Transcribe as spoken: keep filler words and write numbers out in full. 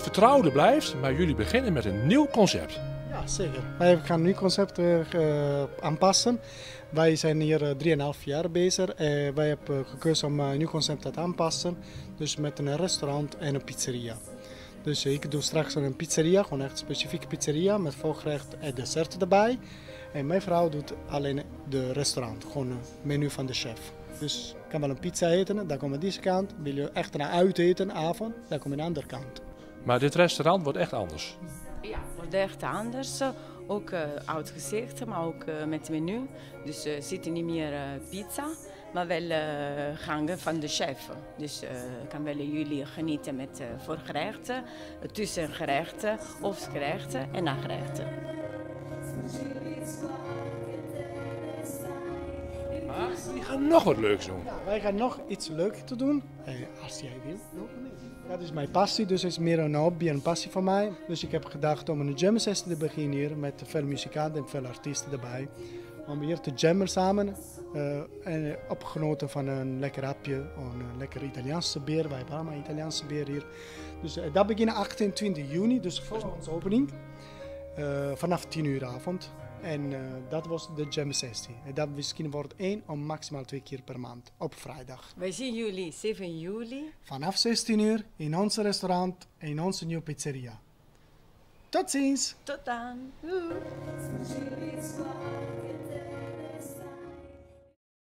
vertrouwde blijft, maar jullie beginnen met een nieuw concept. Ja, zeker. Wij gaan een nieuw concept uh, aanpassen. Wij zijn hier uh, drieënhalf jaar bezig. Uh, wij hebben gekozen om uh, een nieuw concept te aanpassen. Dus met een restaurant en een pizzeria. Dus uh, ik doe straks een pizzeria, gewoon echt een specifieke pizzeria met voorgerecht en dessert erbij. En mijn vrouw doet alleen de restaurant, gewoon een menu van de chef. Dus ik kan wel een pizza eten, dan kom je aan deze kant. Wil je echt naar uit eten, avond, dan kom je aan de andere kant. Maar dit restaurant wordt echt anders. Ja, het wordt echt anders. Ook uh, oud gezicht, maar ook uh, met menu. Dus er uh, zit niet meer uh, pizza, maar wel uh, gangen van de chef. Dus uh, kan wel jullie genieten met uh, voorgerechten, tussengerechten, hoofdgerechten en nagerechten. Maar die gaan nog wat leuks doen. Ja, wij gaan nog iets leuks te doen, eh, als jij wil. Dat is mijn passie, dus het is meer een hobby en een passie van mij. Dus ik heb gedacht om een jam sessie te beginnen hier met veel muzikanten en veel artiesten erbij. Om hier te jammen samen uh, en opgenoten van een lekker hapje, een lekker Italiaanse bier. Wij hebben allemaal Italiaanse bier hier. Dus uh, dat begint achtentwintig juni, dus voor onze opening, uh, vanaf tien uur avond. En uh, dat was de jam sessie. En dat misschien wordt één of maximaal twee keer per maand op vrijdag. Wij zien jullie zeven juli. Vanaf zestien uur in ons restaurant en in onze nieuwe pizzeria. Tot ziens! Tot dan! Doei.